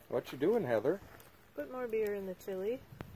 What you doing, Heather? Put more beer in the chili.